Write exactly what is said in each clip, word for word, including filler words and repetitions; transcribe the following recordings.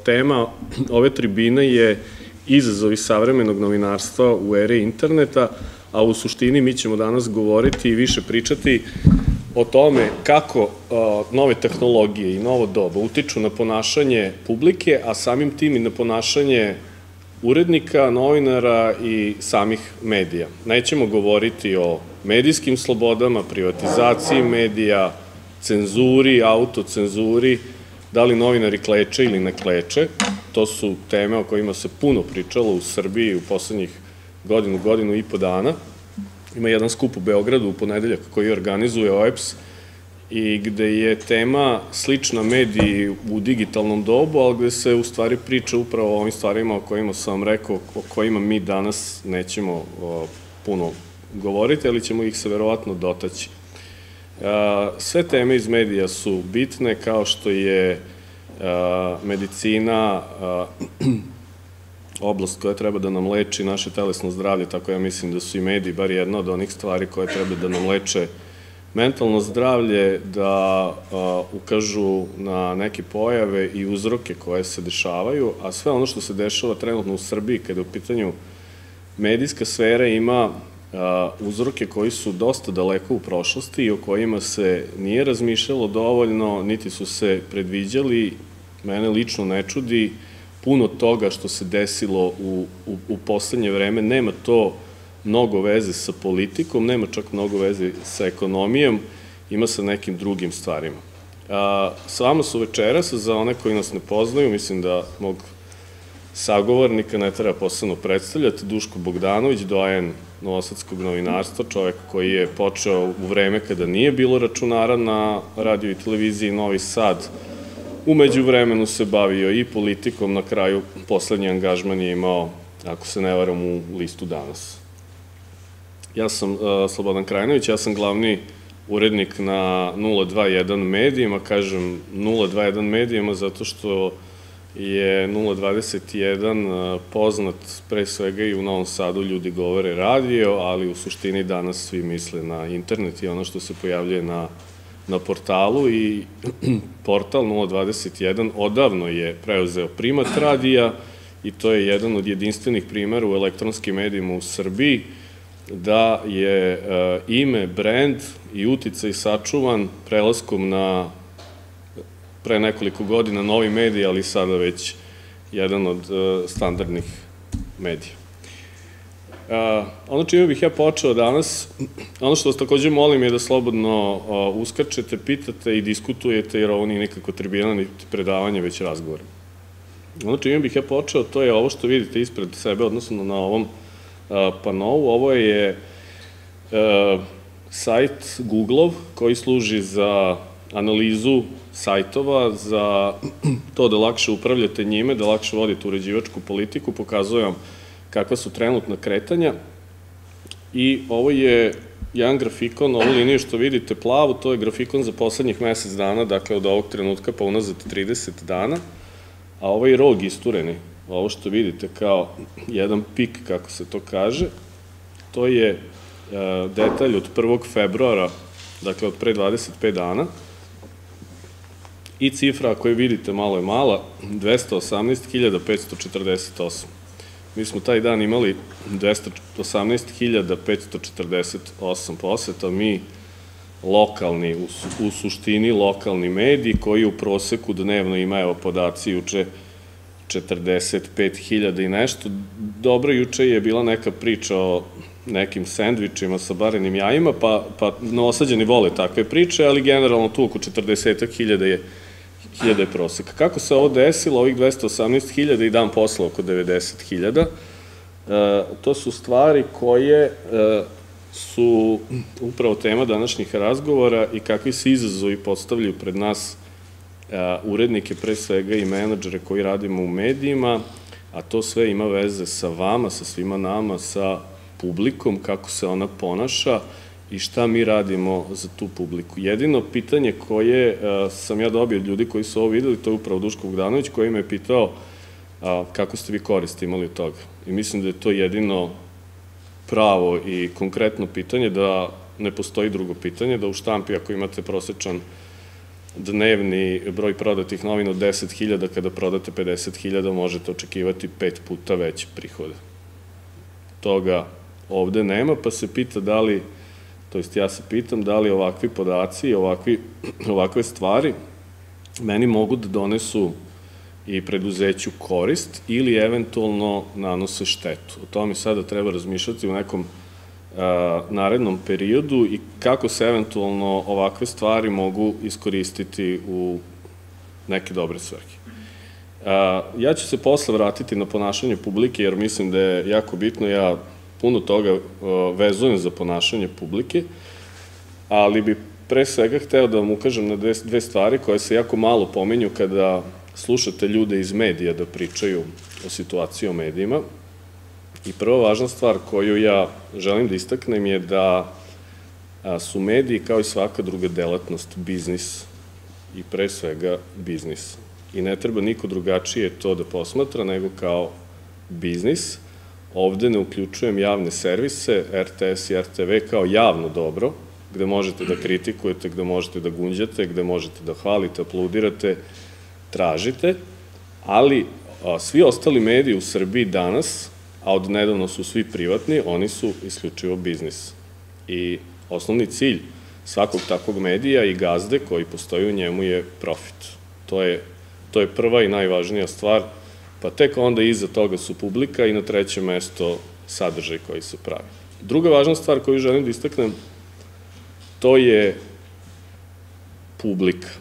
tema ove tribine je izazovi savremenog novinarstva u eri interneta, a u suštini mi ćemo danas govoriti i više pričati o tome kako nove tehnologije i novo doba utiču na ponašanje publike, a samim tim i na ponašanje urednika, novinara i samih medija. Nećemo govoriti o medijskim slobodama, privatizaciji medija, cenzuri, autocenzuri, da li novinari kleče ili ne kleče. To su teme o kojima se puno pričalo u Srbiji u poslednjih godinu, godinu i po dana. Ima jedan skup u Beogradu u ponedeljak koji organizuje O E P S i gde je tema slična mediji u digitalnom dobu, ali gde se u stvari priča upravo o ovim stvarima o kojima sam vam rekao, o kojima mi danas nećemo puno govoriti, ali ćemo ih se verovatno dotaći. Sve teme iz medija su bitne, kao što je medicina, oblast koja treba da nam leči naše telesno zdravlje, tako ja mislim da su i mediji bar jedna od onih stvari koje treba da nam leče mentalno zdravlje, da ukažu na neke pojave i uzroke koje se dešavaju, a sve ono što se dešava trenutno u Srbiji kada je u pitanju medijska sfera ima uzroke koji su dosta daleko u prošlosti i o kojima se nije razmišljalo dovoljno, niti su se predviđali. Mene lično ne čudi puno toga što se desilo u, u, u poslednje vreme. Nema to mnogo veze sa politikom, nema čak mnogo veze sa ekonomijom, ima sa nekim drugim stvarima. A, s vama su večeras, za one koji nas ne poznaju, mislim da mog sagovornika ne treba posebno predstavljati, Duško Bogdanović, doajen novosadskog novinarstva, čovek koji je počeo u vreme kada nije bilo računara na radio i televiziji Novi Sad. Umeđu vremenu se bavio i politikom, na kraju poslednji angažman je imao, ako se ne varam, u listu Danas. Ja sam Slobodan Krajinović, ja sam glavni urednik na nula dva jedan medijima, kažem nula dva jedan medijima zato što je nula dvadeset jedan poznat pre svega i u Novom Sadu ljudi govore radio, ali u suštini danas svi misle na internet i ono što se pojavljuje na, na portalu i portal nula dvadeset jedan odavno je preuzeo primat radija i to je jedan od jedinstvenih primera u elektronskim medijima u Srbiji, da je ime, brend i uticaj sačuvan prelaskom na pre nekoliko godina novi medij, ali sada već jedan od standardnih medija. Ono čime bih ja počeo danas, ono što vas takođe molim je da slobodno uskačete, pitate i diskutujete, jer ovo nije nikako tribina, niti predavanje, već razgovor. Ono čime bih ja počeo, to je ovo što vidite ispred sebe, odnosno na ovom panovu. Ovo je sajt Google-ov koji služi za analizu sajtova, za to da lakše upravljate njime, da lakše vodite uređivačku politiku, pokazujem vam kakva su trenutna kretanja. I ovo je jedan grafikon, ovu liniju što vidite plavu, to je grafikon za poslednjih mesec dana, dakle od ovog trenutka pa unazad trideset dana, a ovaj rog istureni, ovo što vidite kao jedan pik, kako se to kaže, to je detalj od prvog februara, dakle od pre dvadeset pet dana, i cifra koju vidite malo je mala, dvesta osamnaest hiljada petsto četrdeset osam. Mi smo taj dan imali dvesta osamnaest hiljada petsto četrdeset osam poseta, mi lokalni, u suštini lokalni mediji koji u proseku dnevno ima, evo podaci juče, četrdeset pet hiljada i nešto. Dobro, juče je bila neka priča o nekim sendvičima sa barenim jajima, pa, pa Novosađani vole takve priče, ali generalno tu oko četrdeset hiljada je hiljada je proseka. Kako se ovo desilo, ovih dvesta osamnaest hiljada i dan posla oko devedeset hiljada, to su stvari koje su upravo tema današnjih razgovora i kakvi se izazovi postavljaju pred nas urednike, pre svega i menadžere koji radimo u medijima, a to sve ima veze sa vama, sa svima nama, sa publikom, kako se ona ponaša i šta mi radimo za tu publiku. Jedino pitanje koje sam ja dobio od ljudi koji su ovo videli, to je upravo Duško Bogdanović, koji me je pitao kako ste vi koriste imali od toga. I mislim da je to jedino pravo i konkretno pitanje, da ne postoji drugo pitanje, da u štampi ako imate prosečan dnevni broj prodatih novina od deset hiljada, kada prodate pedeset hiljada možete očekivati pet puta veće prihode. Toga ovde nema, pa se pita da li, to jest ja se pitam da li ovakvi podaci i ovakve stvari meni mogu da donesu i preduzeću korist ili eventualno nanose štetu. O tome sada treba razmišljati u nekom narednom periodu i kako se eventualno ovakve stvari mogu iskoristiti u neke dobre svrhe. Ja ću se posle vratiti na ponašanje publike, jer mislim da je jako bitno, ja puno toga vezujem za ponašanje publike, ali bi pre svega hteo da vam ukažem na dve stvari koje se jako malo pominju kada slušate ljude iz medija da pričaju o situaciji o medijima. I prva važna stvar koju ja želim da istaknem je da su mediji kao i svaka druga delatnost biznis i pre svega biznis. I ne treba niko drugačije to da posmatra nego kao biznis. Ovde ne uključujem javne servise, er te es i er te ve kao javno dobro, gde možete da kritikujete, gde možete da gunđate, gde možete da hvalite, aplaudirate, tražite, ali svi ostali mediji u Srbiji danas, a od nedavno su svi privatni, oni su isključivo biznis. I osnovni cilj svakog takvog medija i gazde koji postoji u njemu je profit. To je, to je prva i najvažnija stvar, pa tek onda iza toga su publika i na treće mesto sadržaj koji se pravi. Druga važna stvar koju želim da istaknem, to je publika.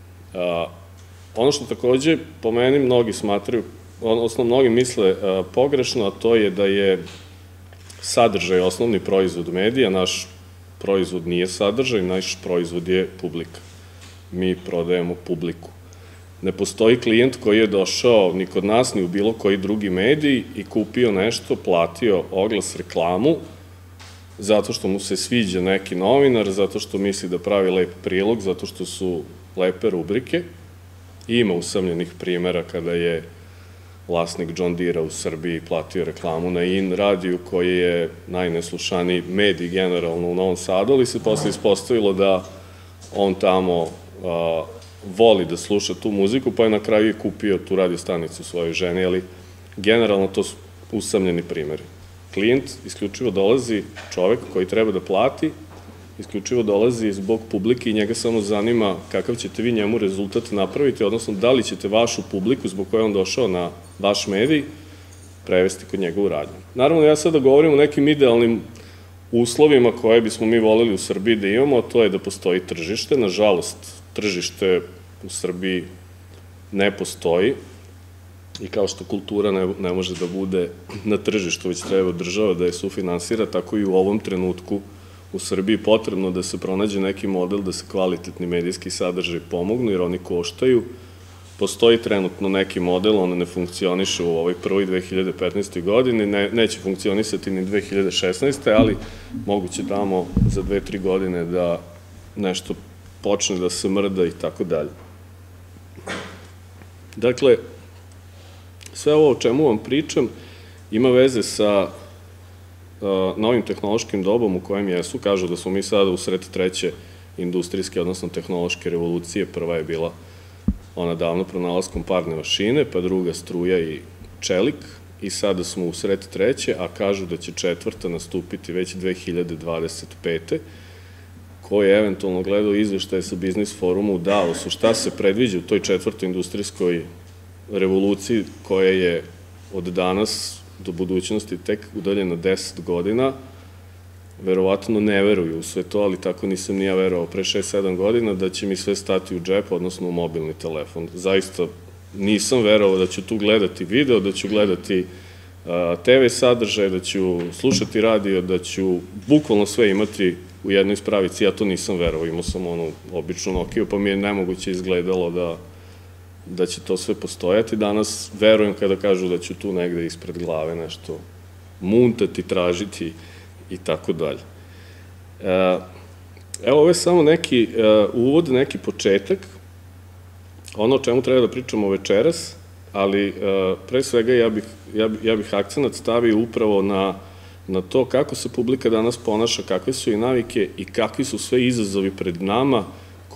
Ono što takođe po meni mnogi smatraju, odnosno mnogi misle pogrešno, a to je da je sadržaj osnovni proizvod medija, naš proizvod nije sadržaj, naš proizvod je publika. Mi prodajemo publiku. Ne postoji klijent koji je došao ni kod nas, ni u bilo koji drugi medij i kupio nešto, platio oglas, reklamu, zato što mu se sviđa neki novinar, zato što misli da pravi lep prilog, zato što su lepe rubrike. Ima usamljenih primera kada je vlasnik John Deere u Srbiji platio reklamu na In radiju, koji je najneslušaniji medij generalno u Novom Sadu, ali se posle ispostavilo da on tamo voli da sluša tu muziku, pa je na kraju i kupio tu radio stanicu svojoj ženi, ali generalno to su usamljeni primeri. Klijent isključivo dolazi, čovek koji treba da plati, isključivo dolazi zbog publike i njega samo zanima kakav ćete vi njemu rezultat napraviti, odnosno da li ćete vašu publiku zbog koje on došao na vaš medij prevesti kod njega u radnju. Naravno, ja sada govorim o nekim idealnim uslovima koje bismo mi voleli u Srbiji da imamo, a to je da postoji tržište. Nažalost, tržište u Srbiji ne postoji i kao što kultura ne može da bude na tržištu, već treba država da je sufinansira, tako i u ovom trenutku u Srbiji potrebno da se pronađe neki model da se kvalitetni medijski sadržaj pomognu, jer oni koštaju. Postoji trenutno neki model, on ne funkcioniše u ovoj prvoj dve hiljade petnaestoj godini, neće funkcionisati ni dve hiljade šesnaeste. ali moguće tamo za dve, tri godine da nešto počne da se mrda i tako dalje. Dakle, sve ovo o čemu vam pričam ima veze sa novim tehnološkim dobom u kojem jesu. Kažu da smo mi sada u sred treće industrijske, odnosno tehnološke revolucije. Prva je bila ona davno pronalaskom parne mašine, pa druga struja i čelik i sada smo u sred treće, a kažu da će četvrta nastupiti već dve hiljade dvadeset pete koji je eventualno gledao izveštaje sa Biznis foruma u Davosu, šta se predviđa u toj četvrtoj industrijskoj revoluciji koja je od danas do budućnosti tek udaljena deset godina, verovatno ne veruju u sve to, ali tako nisam ni ja verovao pre šest sedam godina da će mi sve stati u džep, odnosno u mobilni telefon. Zaista nisam verovao da ću tu gledati video, da ću gledati te ve sadržaje, da ću slušati radio, da ću bukvalno sve imati u jednoj spravici. Ja to nisam verovao, imao sam onu običnu Nokiju, pa mi je nemoguće izgledalo da da će to sve postojati. Danas verujem kada kažu da ću tu negde ispred glave nešto muntati, tražiti i tako dalje. Evo, ovo je samo neki uvod, neki početak, ono o čemu treba da pričamo večeras, ali pre svega ja bih akcenat stavio upravo na to kako se publika danas ponaša, kakve su i navike i kakvi su sve izazovi pred nama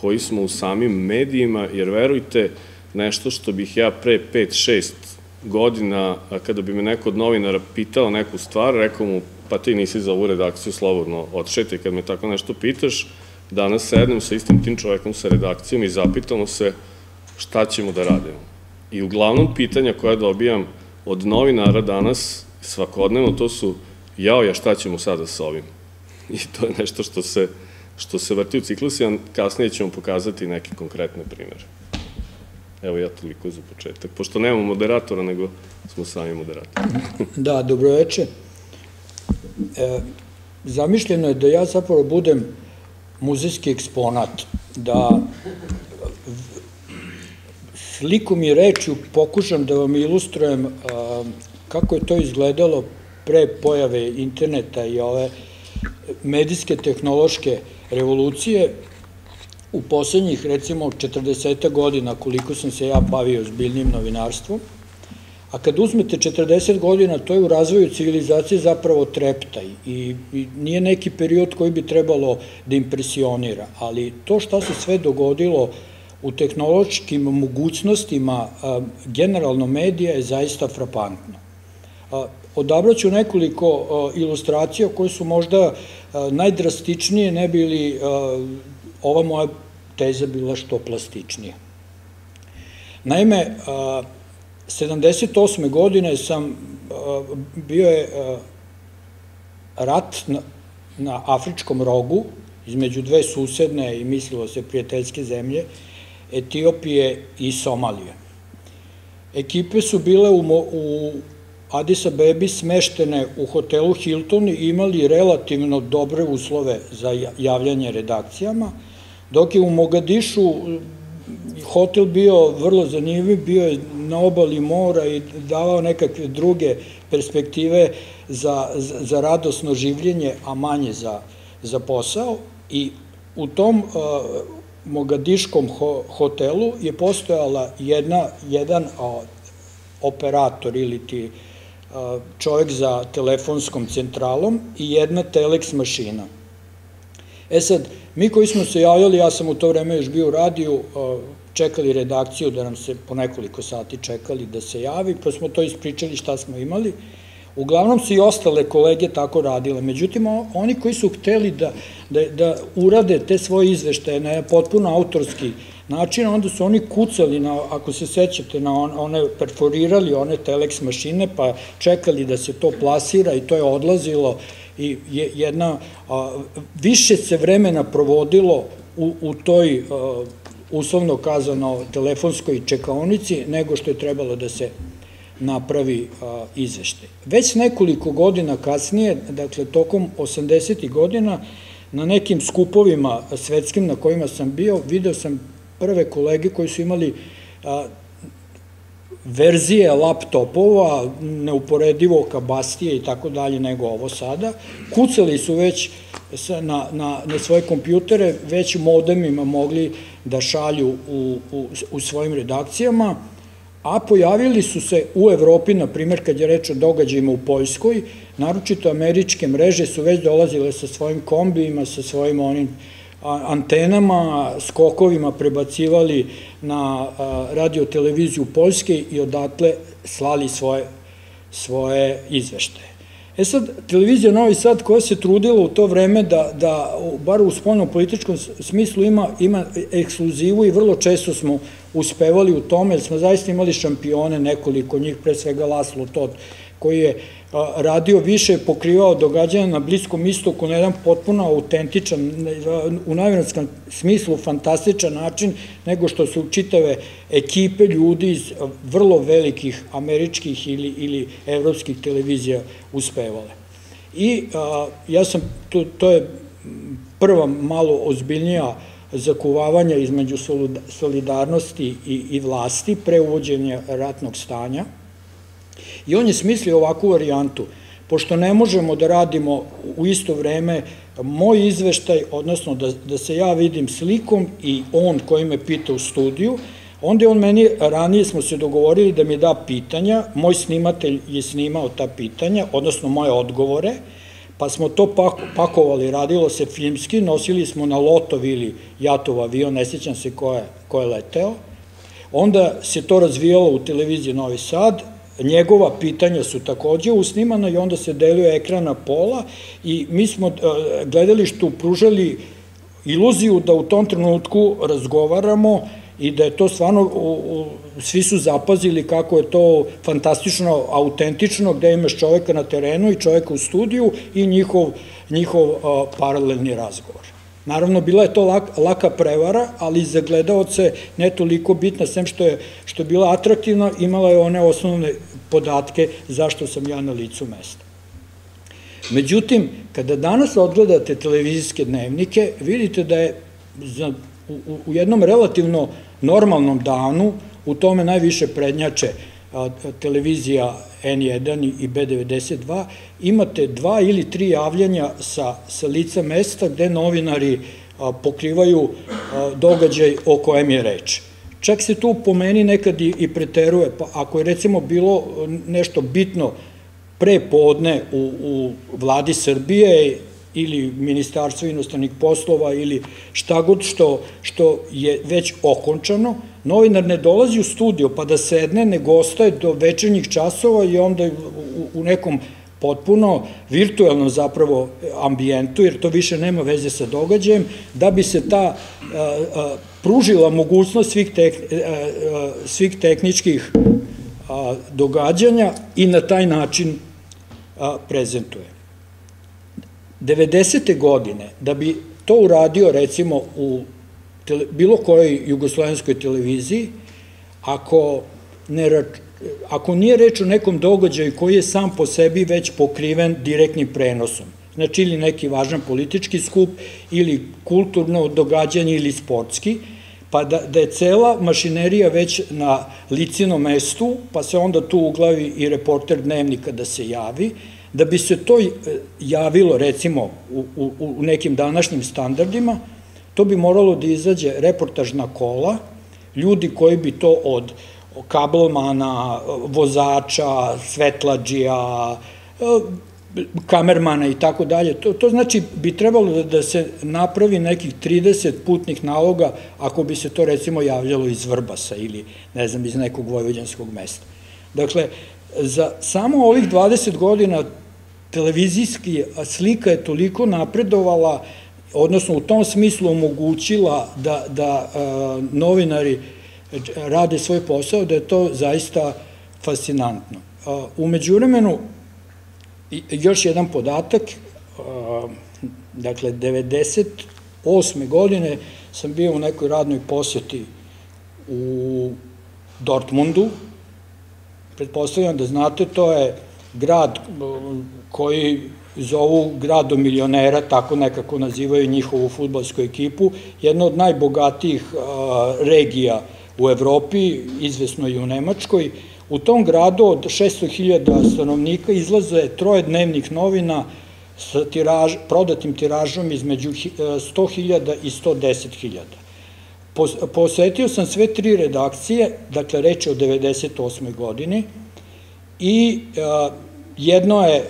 koji smo u samim medijima, jer verujte, nešto što bih ja pre pet šest godina, kada bi me neko od novinara pitao neku stvar, rekao mu, pa ti nisi za ovu redakciju, slobodno odšetaj kad me tako nešto pitaš, danas sednem sa istim tim čovekom sa redakcijom i zapitamo se šta ćemo da radimo. I uglavnom pitanja koja dobijam od novinara danas, svakodnevno, to su, jao ja, šta ćemo sada sa ovim? I to je nešto što se, što se vrti u ciklusi, a kasnije ćemo pokazati neke konkretne primere. Evo ja toliko za početak, pošto nemamo moderatora, nego smo sami moderatori. Da, dobroveče. Zamišljeno je da ja zapravo budem muzejski eksponat, da slikom i rečju pokušam da vam ilustrujem kako je to izgledalo pre pojave interneta i ove medijske tehnološke revolucije u poslednjih, recimo, četrdeset godina koliko sam se ja bavio ozbiljnim novinarstvom, a kad uzmete četrdeset godina, to je u razvoju civilizacije zapravo treptaj i nije neki period koji bi trebalo da impresionira, ali to šta se sve dogodilo u tehnološkim mogućnostima generalno medija je zaista frapantno. Odabraću nekoliko ilustracija koje su možda najdrastičnije, ne bi li ova moja teza bila što plastičnija. Naime, sedamdeset osme godine sam, bio je rat na Afričkom rogu između dve susedne i mislilo se prijateljske zemlje, Etiopije i Somalije. Ekipe su bile u Adis Abebi smeštene u hotelu Hilton i imali relativno dobre uslove za javljanje redakcijama, dok je u Mogadišu hotel bio vrlo zanimljiv, bio je na obali mora i davao nekakve druge perspektive za radosno življenje, a manje za posao. I u tom Mogadiškom hotelu je postojala jedan operator ili ti čovjek za telefonskom centralom i jedna teleks mašina. E sad, mi koji smo se javljali, ja sam u to vreme još bio u radiju, čekali redakciju da nam se po nekoliko sati čekali da se javi, pa smo to ispričali šta smo imali. Uglavnom su i ostale kolege tako radile. Međutim, oni koji su hteli da urade te svoje izveštaje na potpuno autorski način, onda su oni kucali, ako se sećate, one perforirali one teleks mašine, pa čekali da se to plasira i to je odlazilo i jedna, više se vremena provodilo u toj, uslovno kazano, telefonskoj čekaonici, nego što je trebalo da se napravi izveštaj. Već nekoliko godina kasnije, dakle, tokom osamdesetih godina, na nekim skupovima svetskim na kojima sam bio, video sam prve kolege koji su imali verzije laptopova, neuporedivo kabastije i tako dalje nego ovo sada, kucali su već na svoje kompjutere, već modemima mogli da šalju u svojim redakcijama, a pojavili su se u Evropi, na primjer, kad je reč o događajima u Poljskoj, naročito američke mreže su već dolazile sa svojim kombijima, sa svojim onim antenama, skokovima prebacivali na radio-televiziju Poljske i odatle slali svoje izveštaje. E sad, televizija Novi Sad koja se trudila u to vreme da, bar u spoljno-političkom smislu, ima ekskluzivu i vrlo često smo uspevali u tome, jer smo zaista imali šampione, nekoliko njih, pre svega Laslo Tot, koji je radio više, pokrivao događanja na Bliskom istoku na jedan potpuno autentičan, u novinarskom smislu fantastičan način, nego što su čitave ekipe ljudi iz vrlo velikih američkih ili evropskih televizija uspevale. I ja sam, to je prva malo ozbiljnija zakuvavanja između solidarnosti i vlasti pre uvođenja ratnog stanja. I on je smislio ovakvu varijantu, pošto ne možemo da radimo u isto vreme moj izveštaj, odnosno da se ja vidim slikom i on koji me pita u studiju, onda je on meni, ranije smo se dogovorili da mi da pitanja, moj snimatelj je snimao ta pitanja, odnosno moje odgovore, pa smo to pakovali, radilo se filmski, nosili smo na Lotov ili Jatov avion, ne sjećam se ko je leteo, onda se to razvijalo u televiziji Novi Sad, njegova pitanja su takođe usnimana i onda se delio ekran na pola i mi smo gledalištu pružali iluziju da u tom trenutku razgovaramo i da je to stvarno, svi su zapazili kako je to fantastično, autentično, gde imaš čoveka na terenu i čoveka u studiju i njihov paralelni razgovor. Naravno, bila je to laka prevara, ali za gledaoce ne toliko bitna, sem što je bila atraktivna, imala je one osnovne podatke zašto sam ja na licu mesta. Međutim, kada danas odgledate televizijske dnevnike, vidite da je u jednom relativno normalnom danu, u tome najviše prednjače televizija en jedan i be devedeset dva, imate dva ili tri javljanja sa lica mesta gde novinari pokrivaju događaj o kojem je reč. Čak se tu po meni nekad i preteruje, pa ako je recimo bilo nešto bitno pre podne u vladi Srbije ili Ministarstvo inostranih poslova ili šta god što je već okončano, novinar ne dolazi u studio pa da sedne, nego ostaje do večernjih časova i onda u nekom potpuno virtualnom zapravo ambijentu, jer to više nema veze sa događajem, da bi se ta pružila mogućnost svih tehničkih događanja i na taj način prezentuje. devedesete godine, da bi to uradio recimo u bilo kojoj jugoslovenskoj televiziji, ako nije reč o nekom događaju koji je sam po sebi već pokriven direktnim prenosom, znači ili neki važan politički skup, ili kulturno događanje, ili sportski, pa da je cela mašinerija već na licinom mestu, pa se onda tu uglavi i reporter dnevnika da se javi, da bi se to javilo, recimo, u nekim današnjim standardima, to bi moralo da izađe reportažna kola, ljudi koji bi to od kablomana, vozača, svetlađija, kamermana i tako dalje, to znači bi trebalo da se napravi nekih trideset putnih naloga ako bi se to recimo javljalo iz Vrbasa ili, ne znam, iz nekog vojvođanskog mesta. Dakle, za samo ovih dvadeset godina televizijski slika je toliko napredovala, odnosno u tom smislu omogućila da novinari rade svoj posao, da je to zaista fascinantno. U međuvremenu, još jedan podatak, dakle, devedeset osme godine sam bio u nekoj radnoj posjeti u Dortmundu. Pretpostavljam da znate, to je grad koji zovu gradom milionera, tako nekako nazivaju njihovu fudbalsku ekipu, jedna od najbogatijih regija u Evropi, izvesno i u Nemačkoj. U tom gradu od šesto hiljada stanovnika izlaze troje dnevnih novina sa prodatim tiražom između sto hiljada i sto deset hiljada. Posetio sam sve tri redakcije, dakle reč je o devedeset osmoj godini, i jedno je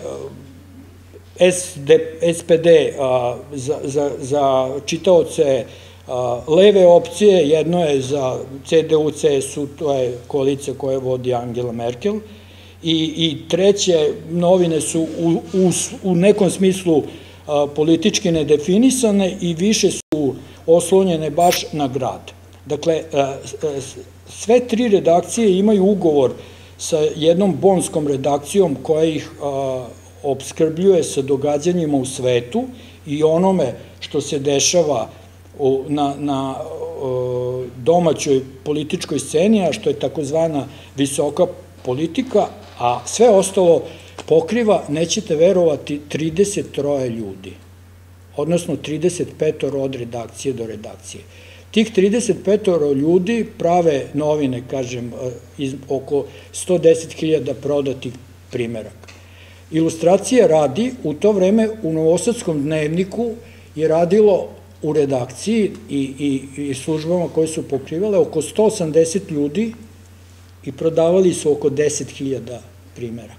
es pe de za čitaoce leve opcije, jedno je za ce de u ce es u, to je koalicija koja vodi Angela Merkel, i treće novine su u nekom smislu politički nedefinisane i više su oslonjene baš na grad. Dakle, sve tri redakcije imaju ugovor sa jednom bonskom redakcijom koja ih opskrbljuje sa događanjima u svetu i onome što se dešava na domaćoj političkoj sceni, a što je takozvana visoka politika, a sve ostalo pokriva, nećete verovati, trideset troje ljudi, odnosno trideset petoro od redakcije do redakcije. Tih trideset petoro ljudi prave novine, kažem, oko sto deset hiljada prodatih primeraka. Ilustracija radi, u to vreme u Novosadskom dnevniku je radilo u redakciji i službama koje su pokrivale oko sto osamdeset ljudi i prodavali su oko deset hiljada primeraka.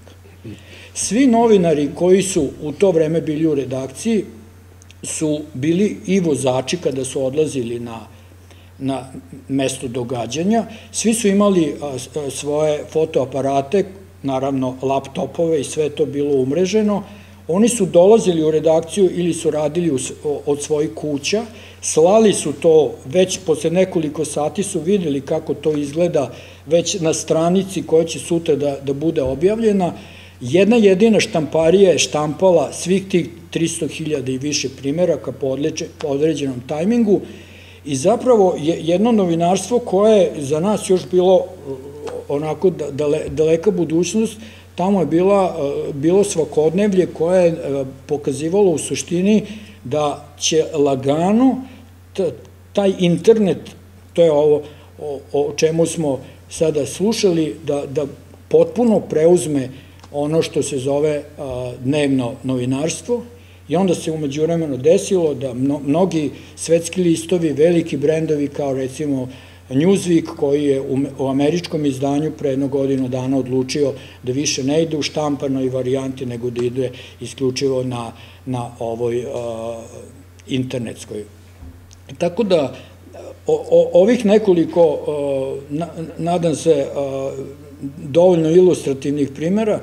Svi novinari koji su u to vreme bili u redakciji su bili i vozači kada su odlazili na, na mesto događanja. Svi su imali a, a, svoje fotoaparate, naravno laptopove i sve to bilo umreženo. Oni su dolazili u redakciju ili su radili u, od svojih kuća, slali su to, već posle nekoliko sati su videli kako to izgleda već na stranici koja će sutra da, da bude objavljena. Jedna jedina štamparija je štampala svih tih tristo hiljada i više primeraka po, po određenom tajmingu i zapravo je jedno novinarstvo koje je za nas još bilo onako dale, daleka budućnost. Tamo je bila, bilo svakodnevlje koje je pokazivalo u suštini da će lagano taj internet, to je ovo o, o čemu smo sada slušali, da, da potpuno preuzme ono što se zove a, dnevno novinarstvo i onda se umeđu vremenu desilo da mno, mnogi svetski listovi, veliki brendovi kao recimo Newsweek koji je u, u američkom izdanju pre jedno godinu dana odlučio da više ne ide u štampanoj varijanti nego da ide isključivo na, na ovoj a, internetskoj. Tako da o, o, ovih nekoliko, a, na, nadam se, a, dovoljno ilustrativnih primjera,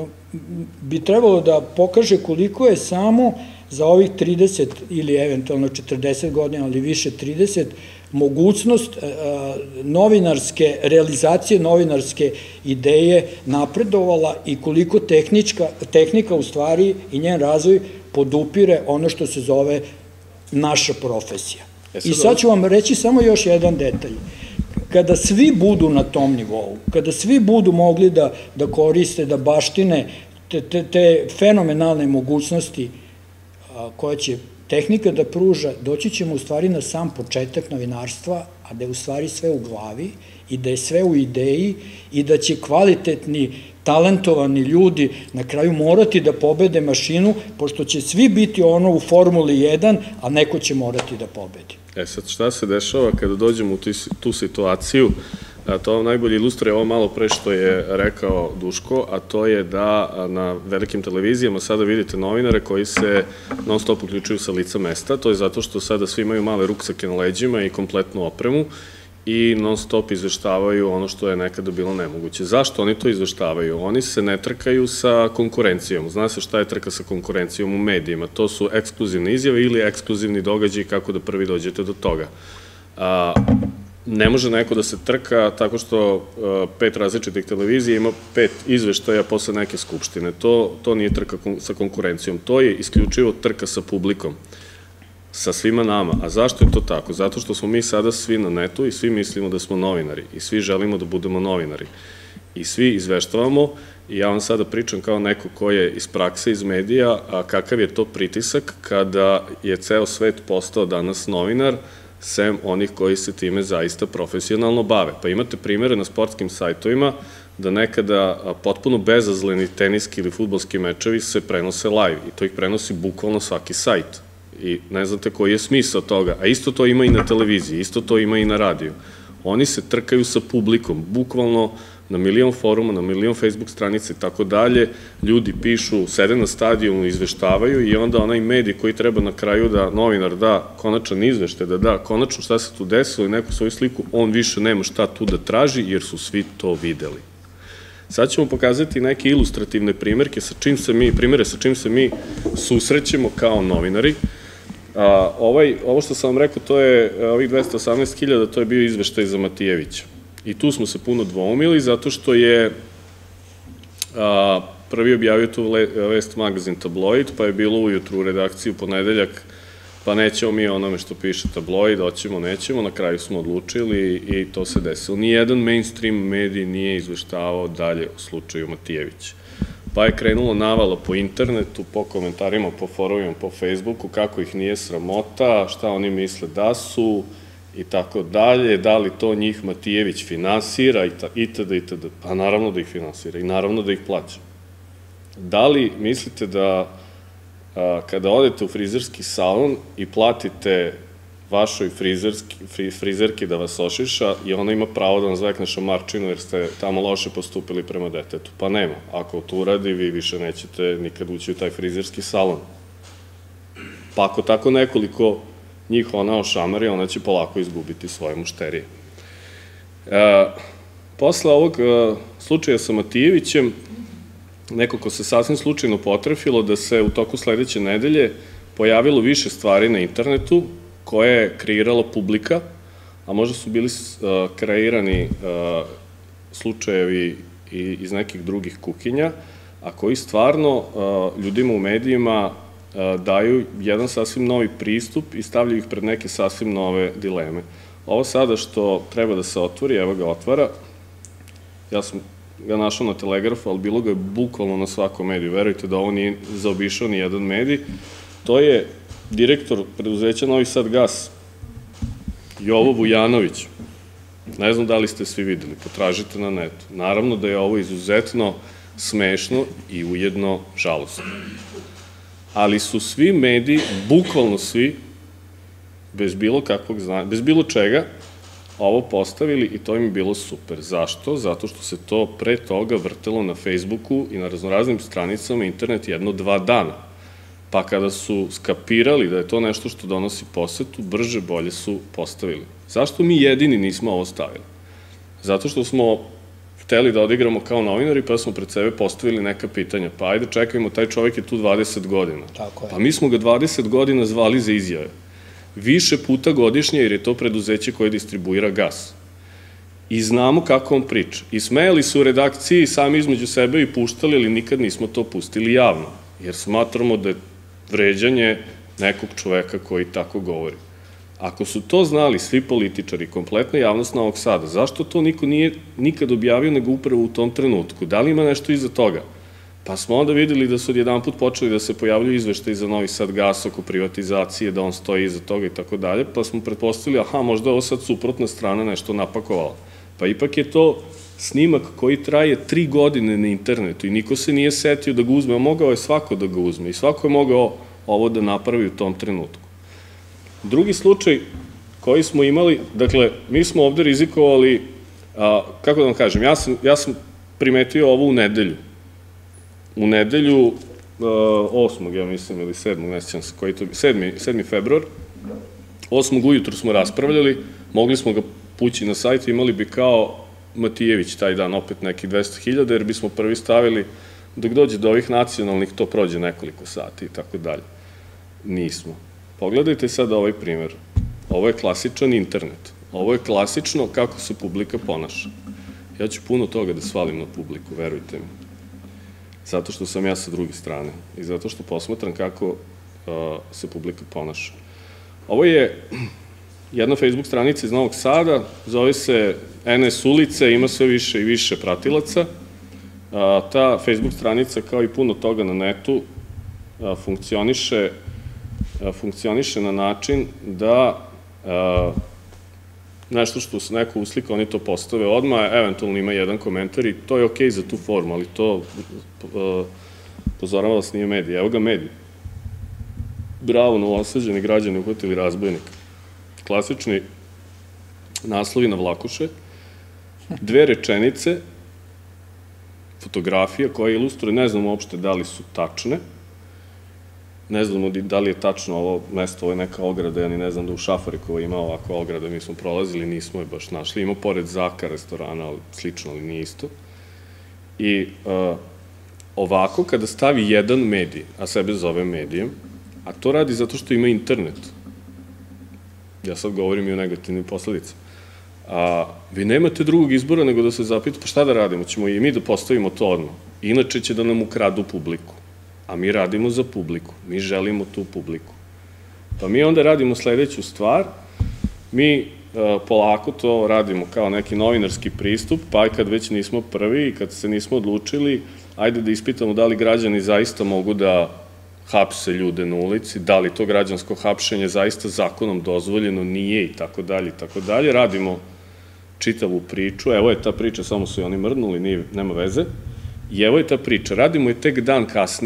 bi trebalo da pokaže koliko je samo za ovih trideset ili eventualno četrdeset godina, ali više trideset, mogućnost novinarske, realizacije novinarske ideje napredovala i koliko tehnička, tehnika u stvari i njen razvoj podupire ono što se zove naša profesija. I sad ću vam reći samo još jedan detalj. Kada svi budu na tom nivou, kada svi budu mogli da, da koriste, da baštine te, te, te fenomenalne mogućnosti a, koje će tehnika da pruža, doći ćemo u stvari na sam početak novinarstva, a da je u stvari sve u glavi i da je sve u ideji i da će kvalitetni, talentovani ljudi na kraju morati da pobede mašinu, pošto će svi biti ono u Formuli jedan, a neko će morati da pobedi. E sad, šta se dešava kada dođemo u tu situaciju, to najbolje ilustruje ovo malo pre što je rekao Duško, a to je da na velikim televizijama sada vidite novinare koji se non stop uključuju sa lica mesta, to je zato što sada svi imaju male ruksake na leđima i kompletnu opremu i non stop izveštavaju ono što je nekada bilo nemoguće. Zašto oni to izveštavaju? Oni se ne trkaju sa konkurencijom. Zna se šta je trka sa konkurencijom u medijima. To su ekskluzivne izjave ili ekskluzivni događaji kako da prvi dođete do toga. Ne može neko da se trka tako što pet različitih televizija ima pet izveštaja posle neke skupštine. To, to nije trka sa konkurencijom. To je isključivo trka sa publikom, sa svima nama. A zašto je to tako? Zato što smo mi sada svi na netu i svi mislimo da smo novinari i svi želimo da budemo novinari. I svi izveštavamo i ja vam sada pričam kao neko ko je iz prakse, iz medija, a kakav je to pritisak kada je ceo svet postao danas novinar, sem onih koji se time zaista profesionalno bave. Pa imate primere na sportskim sajtovima da nekada potpuno bezazleni teniski ili fudbalski mečevi se prenose live i to ih prenosi bukvalno svaki sajt. I ne znate koji je smisao toga, a isto to ima i na televiziji, isto to ima i na radiju. Oni se trkaju sa publikom, bukvalno na milion foruma, na milion Facebook stranica i tako dalje, ljudi pišu, sede na stadionu, izveštavaju i onda onaj medij koji treba na kraju da novinar da konačan izveštaj, da da konačno šta se tu desilo i neku svoju sliku, on više nema šta tu da traži jer su svi to videli. Sad ćemo pokazati neke ilustrativne primjerke sa čim se mi, primjere sa čim se mi susrećemo kao novinari. Ovaj, ovo što sam vam rekao, to je ovih dvesta osamnaest hiljada, to je bio izveštaj za Matijevića. I tu smo se puno dvoumili, zato što je a, prvi objavio tu vest magazin Tabloid, pa je bilo ujutru u redakciji u ponedeljak, pa nećemo mi onome što piše Tabloid, hoćemo, nećemo, na kraju smo odlučili i to se desilo. Nijedan mainstream medij nije izveštavao dalje o slučaju Matijevića. Pa je krenulo navala po internetu, po komentarima, po forumima, po Facebooku, kako ih nije sramota, šta oni misle da su i tako dalje, da li to njih Matijević finansira itd. itd. Pa naravno da ih finansira i naravno da ih plaća. Da li mislite da kada odete u frizerski salon i platite vašoj frizerki da vas ošiša i ona ima pravo da vam zvekne šamarčinu jer ste tamo loše postupili prema detetu. Pa nema. Ako to uradi, vi više nećete nikad ući u taj frizerski salon. Pa ako tako nekoliko njih ona ošamari, ona će polako izgubiti svoje mušterije. Posle ovog slučaja sa Matijevićem, nekako se sasvim slučajno potrefilo da se u toku sledeće nedelje pojavilo više stvari na internetu koje je kreirala publika, a možda su bili kreirani slučajevi iz nekih drugih kuhinja, a koji stvarno ljudima u medijima daju jedan sasvim novi pristup i stavljaju ih pred neke sasvim nove dileme. Ovo sada što treba da se otvori, evo ga otvara, ja sam ga našao na Telegrafu, ali bilo ga je bukvalno na svakom mediju, verujte da ovo nije zaobišao ni jedan medij, to je direktor preduzeća Novi Sad gas, Jovo Vujanović. Ne znam da li ste svi videli, potražite na netu. Naravno da je ovo izuzetno smešno i ujedno žalosno. Ali su svi mediji, bukvalno svi, bez bilo kakvog znanja, bez bilo čega, ovo postavili i to im je bilo super. Zašto? Zato što se to pre toga vrtelo na Facebooku i na raznoraznim stranicama internet jedno dva dana. Pa kada su skapirali da je to nešto što donosi posetu, brže bolje su postavili. Zašto mi jedini nismo ovo stavili? Zato što smo hteli da odigramo kao novinari, pa smo pred sebe postavili neka pitanja. Pa ajde čekajmo, taj čovjek je tu dvadeset godina. Pa mi smo ga dvadeset godina zvali za izjave. Više puta godišnje, jer je to preduzeće koje distribuira gas. I znamo kako on priča. I smejali su u redakciji sami između sebe i puštali, ali nikad nismo to pustili javno. Jer smatramo da je vređanje nekog čoveka koji tako govori. Ako su to znali svi političari, kompletna javnost Novog Sada, zašto to niko nije nikad objavio nego upravo u tom trenutku? Da li ima nešto iza toga? Pa smo onda videli da su odjedan put počeli da se pojavljaju izveštaji za Novi Sad gas oko privatizacije, da on stoji iza toga i tako dalje, pa smo pretpostavili, aha, možda je ovo sad suprotna strana nešto napakovala. Pa ipak je to snimak koji traje tri godine na internetu i niko se nije setio da ga uzme, a mogao je svako da ga uzme i svako je mogao ovo da napravi u tom trenutku. Drugi slučaj koji smo imali, dakle, mi smo ovde rizikovali, kako da vam kažem, ja sam primetio ovo u nedelju. U nedelju osmog, ja mislim, ili sedmog, ne sjećam se koji to bi, sedmi februar, osmog ujutru smo raspravljali, mogli smo ga pući na sajt, imali bi kao Matijević taj dan opet neki dvesta hiljada, jer bismo prvi stavili, dok dođe do ovih nacionalnih, to prođe nekoliko sati i tako dalje. Nismo. Pogledajte sad ovaj primer. Ovo je klasičan internet. Ovo je klasično kako se publika ponaša. Ja ću puno toga da svalim na publiku, verujte mi. Zato što sam ja sa druge strane i zato što posmatram kako se publika ponaša. Ovo je jedna Facebook stranica iz Novog Sada, zove se en es ulice, ima sve više i više pratilaca. Ta Facebook stranica, kao i puno toga na netu, funkcioniše funkcioniše na način da nešto što se neko uslika, oni to postave odmah, eventualno ima jedan komentar i to je okej za tu formu, ali to pozorava vas nije medij. Evo ga medij. Bravo, novosađeni građani uhvatili razbojnika. Klasični naslovi na vlakuše, dve rečenice, fotografija koja ilustruje, ne znam uopšte da li su tačne, ne znamo da li je tačno ovo mesto, ovo je neka ograda, ja ni ne znam da u Šafarikovoj ima ovakva ograda, mi smo prolazili, nismo je baš našli, ima pored Zaka restorana, slično, ali nije isto. I ovako, kada stavi jedan medij, a sebe zove medijem, a to radi zato što ima internet, ja sad govorim i o negativnim posledicama, a vi nemate drugog izbora nego da se zapita, pa šta da radimo, ćemo i mi da postavimo to odmah, inače će da nam ukradu publiku. A mi radimo za publiku, mi želimo tu publiku. Pa mi onda radimo sledeću stvar, mi polako to radimo kao neki novinarski pristup, pa i kad već nismo prvi i kad se nismo odlučili, ajde da ispitamo da li građani zaista mogu da hapse ljude na ulici, da li to građansko hapšenje zaista zakonom dozvoljeno nije i tako dalje i tako dalje. Radimo čitavu priču, evo je ta priča, samo su i oni mrdnuli, nema veze. I evo je ta priča, radimo je tek dan kasnije.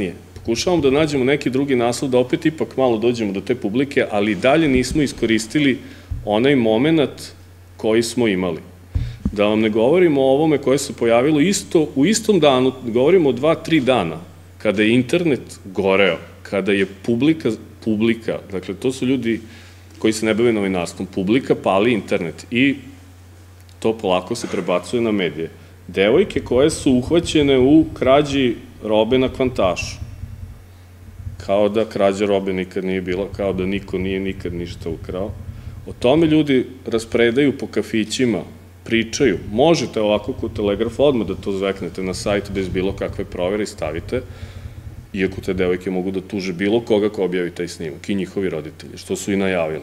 pokušavamo da nađemo neki drugi naslov, da opet ipak malo dođemo do te publike, ali dalje nismo iskoristili onaj moment koji smo imali. Da vam ne govorimo o ovome koje se pojavilo isto, u istom danu, govorimo o dva, tri dana, kada je internet goreo, kada je publika, publika, dakle, to su ljudi koji se ne bave novinarstvom, publika pali internet i to polako se prebacuje na medije. Devojke koje su uhvaćene u krađi robe na Kvantašu. Kao da krađa robe nikad nije bila, kao da niko nije nikad ništa ukrao. O tome ljudi raspredaju po kafićima, pričaju. Možete ovako kod Telegrafa odmah da to zveknete na sajt bez bilo kakve provere i stavite, iako te devojke mogu da tuže bilo koga ko objavi taj snimak i njihovi roditelji, što su i najavili.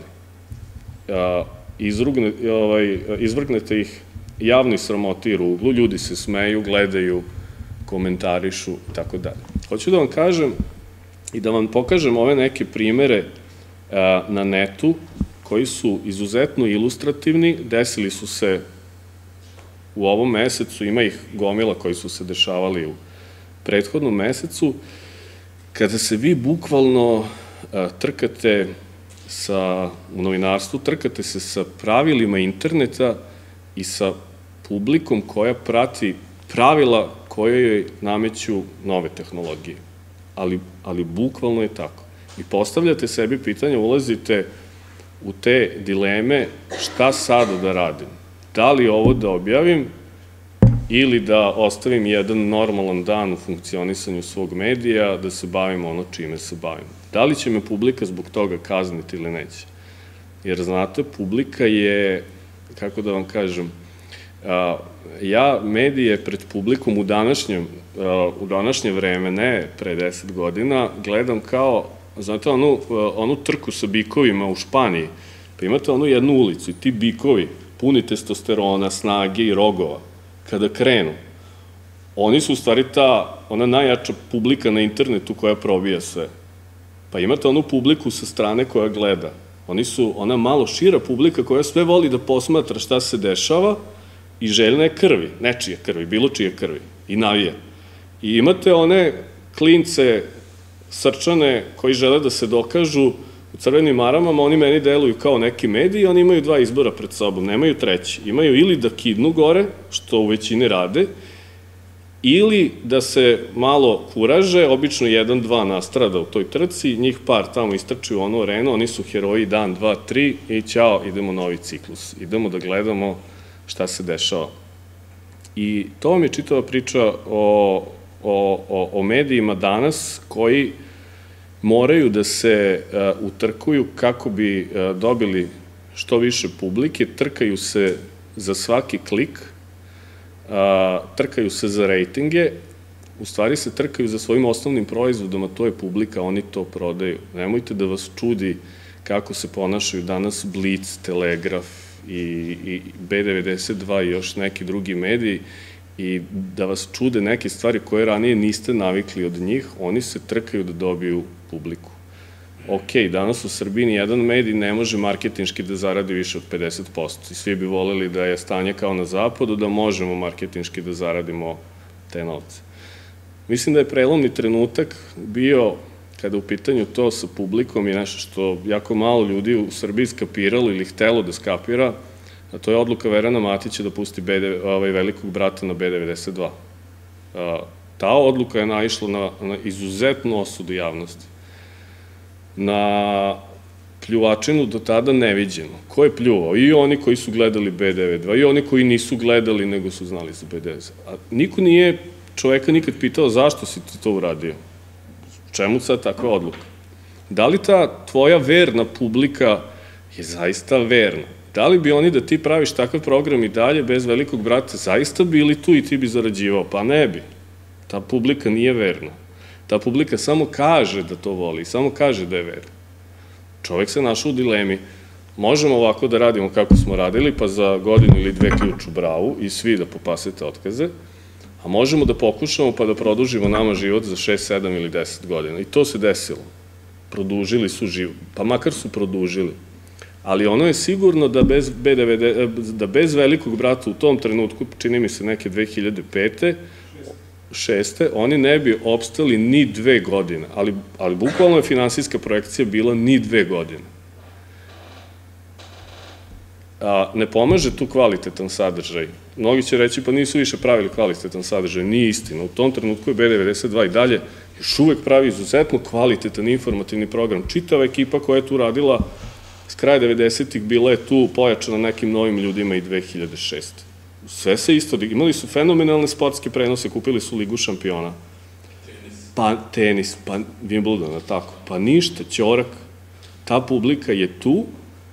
Izvrgnete ih javnoj sramoti i ruglu, ljudi se smeju, gledaju, komentarišu i tako dalje. Hoću da vam kažem i da vam pokažem ove neke primere na netu koji su izuzetno ilustrativni, desili su se u ovom mesecu, ima ih gomila koji su se dešavali u prethodnom mesecu, kada se vi bukvalno trkate sa, u novinarstvu, trkate se sa pravilima interneta i sa publikom koja prati pravila koje joj nameću nove tehnologije. Ali, ali bukvalno je tako. I postavljate sebi pitanje, ulazite u te dileme šta sada da radim. Da li ovo da objavim ili da ostavim jedan normalan dan u funkcionisanju svog medija, da se bavim ono čime se bavim. Da li će me publika zbog toga kazniti ili neće? Jer znate, publika je, kako da vam kažem, ja medije pred publikom u današnjem, u današnje vreme, ne pre deset godina, gledam kao, znate, onu trku sa bikovima u Španiji, pa imate onu jednu ulicu i ti bikovi, puni testosterona, snage i rogova, kada krenu, oni su u stvari ta, ona najjača publika na internetu koja probija sve. Pa imate onu publiku sa strane koja gleda. Oni su ona malo šira publika koja sve voli da posmatra šta se dešava i željna je krvi, nečije krvi, bilo čije krvi, i navija. I imate one klince srčane koji žele da se dokažu u crvenim maramama, oni meni deluju kao neki mediji, oni imaju dva izbora pred sobom, nemaju treći. Imaju ili da kidnu gore, što u većini rade, ili da se malo kuraže, obično jedan, dva nastrada u toj trci, njih par tamo istrči u onu arenu, oni su heroji dan, dva, tri i ćao, idemo novi ciklus. Idemo da gledamo šta se dešava. I to vam je čitava priča o, o, o medijima danas koji moraju da se uh, utrkuju kako bi uh, dobili što više publike, trkaju se za svaki klik, uh, trkaju se za rejtinge, u stvari se trkaju za svojim osnovnim proizvodom, a to je publika, oni to prodaju. Nemojte da vas čudi kako se ponašaju danas Blic, Telegraf i, i B devedeset dva i još neki drugi mediji, i da vas čude neke stvari koje ranije niste navikli od njih, oni se trkaju da dobiju publiku. Ok, danas u Srbiji nijedan medij ne može marketinški da zaradi više od pedeset posto i svi bi voleli da je stanje kao na zapadu, da možemo marketinški da zaradimo te novce. Mislim da je prelomni trenutak bio, kada u pitanju to sa publikom, je nešto što jako malo ljudi u Srbiji skapiralo ili htelo da skapira, a to je odluka Verana Matića da pusti Velikog brata na B devedeset dva. Ta odluka je naišla na izuzetnu osudu javnosti. Na pljuvačinu do tada neviđeno. Ko je pljuvao? I oni koji su gledali B devedeset dva, i oni koji nisu gledali, nego su znali za B devedeset dva. A niko nije čoveka nikad pitao zašto si ti to uradio. Čemu sad takva odluka? Da li ta tvoja verna publika je zaista verna? Da li bi oni da ti praviš takav program i dalje bez Velikog brata zaista bili tu i ti bi zarađivao? Pa ne bi. Ta publika nije verna. Ta publika samo kaže da to voli, samo kaže da je verna. Čovek se našao u dilemi. Možemo ovako da radimo kako smo radili, pa za godinu ili dve ključ u bravu i svi da popasete otkaze, a možemo da pokušamo pa da produžimo nama život za šest, sedam ili deset godina. I to se desilo. Produžili su život, pa makar su produžili. Ali ono je sigurno da bez, B devedeset, da bez Velikog brata u tom trenutku, čini mi se neke dve hiljade pete. šeste oni ne bi opstali ni dve godine, ali, ali bukvalno je finansijska projekcija bila ni dve godine. A, ne pomaže tu kvalitetan sadržaj. Mnogi će reći, pa nisu više pravili kvalitetan sadržaj. Nije istina. U tom trenutku je B devedeset dva i dalje još uvek pravi izuzetno kvalitetan informativni program. Čitava ekipa koja je tu radila s kraja devedesetih bila je tu pojačana nekim novim ljudima i dve hiljade šeste. Sve se isto, imali su fenomenalne sportske prenose, kupili su Ligu šampiona. Pa tenis, pa Wimbledon, tako. Pa ništa, ćorak. Ta publika je tu,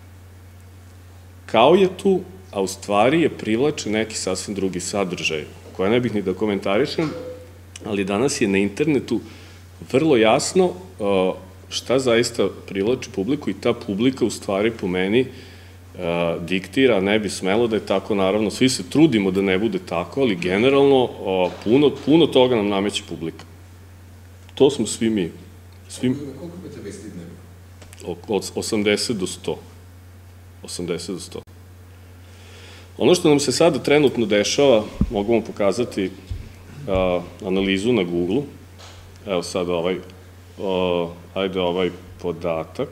kao je tu, a u stvari je privlače neki sasvim drugi sadržaj, koja ne bih ni da komentarišem, ali danas je na internetu vrlo jasno šta zaista privlači publiku i ta publika u stvari po meni diktira, ne bi smelo da je tako, naravno, svi se trudimo da ne bude tako, ali generalno puno, puno toga nam nameće publika. To smo svi mi. Koliko imate vesti dnevno? Od osamdeset do sto. osamdeset do sto. Ono što nam se sada trenutno dešava, mogu vam pokazati analizu na Google-u. Evo sad ovaj, ajde ovaj podatak.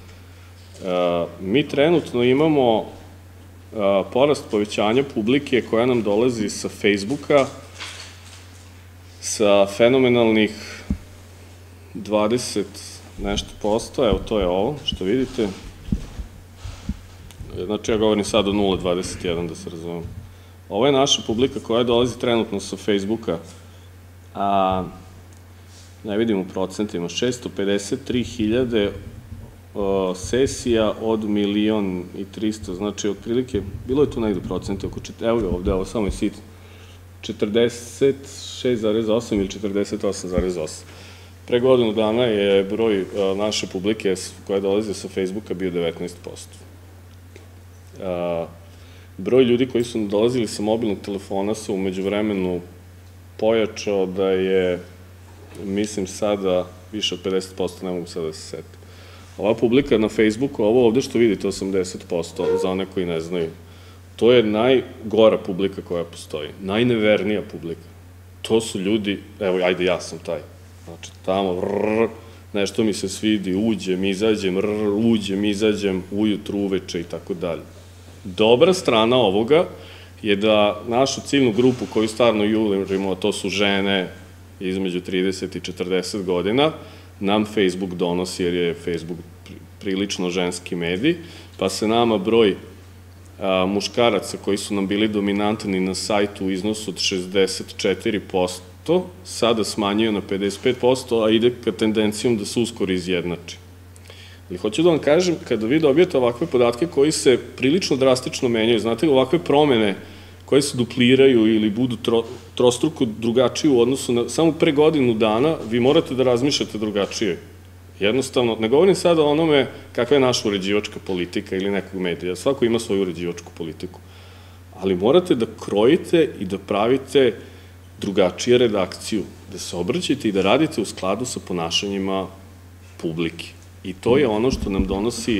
Mi trenutno imamo porast povećanja publike koja nam dolazi sa Facebooka sa fenomenalnih dvadeset nešto posto, evo to je ovo što vidite. Znači ja govorim sad o nula zarez dvadeset jedan da se razumem. Ovo je naša publika koja dolazi trenutno sa Facebooka, a ne vidim u procentima, šesto pedeset tri hiljade sesija od milion i tristo, znači otprilike, bilo je tu negde procenta, evo je ovde, ovo samo je sitno, četrdeset šest zarez osam ili četrdeset osam zarez osam. Pre godinu dana je broj naše publike koja dolazi sa Facebooka bio devetnaest posto. Broj ljudi koji su dolazili sa mobilnog telefona su umeđu vremenu pojačao da je, mislim sada, više od pedeset posto, ne mogu sada da se setim. Ova publika na Facebooku, ovo ovde što vidite, osamdeset posto, za one koji ne znaju, to je najgora publika koja postoji, najnevernija publika. To su ljudi, evo, ajde, ja sam taj. Znači, tamo, rrrr, nešto mi se svidi, uđem, izađem, rrrr, uđem, izađem, ujutru, uveče i tako dalje. Dobra strana ovoga je da našu ciljnu grupu koju stvarno jurimo, a to su žene između trideset i četrdeset godina, nam Facebook donosi, jer je Facebook prilično ženski medij, pa se nama broj muškaraca koji su nam bili dominantni na sajtu u iznosu od šezdeset četiri posto, sada smanjio na pedeset pet posto, a ide ka tendencijom da se uskoro izjednači. Ali hoću da vam kažem, kada vi dobijete ovakve podatke koji se prilično drastično menjaju, znate, ovakve promene koje se dupliraju ili budu trostruko drugačije u odnosu na samo pre godinu dana, vi morate da razmišljate drugačije. Jednostavno, ne govorim sada o onome kakva je naša uređivačka politika ili nekog medija, svako ima svoju uređivačku politiku, ali morate da krojite i da pravite drugačije redakciju, da se obraćate i da radite u skladu sa ponašanjima publike. I to je ono što nam donosi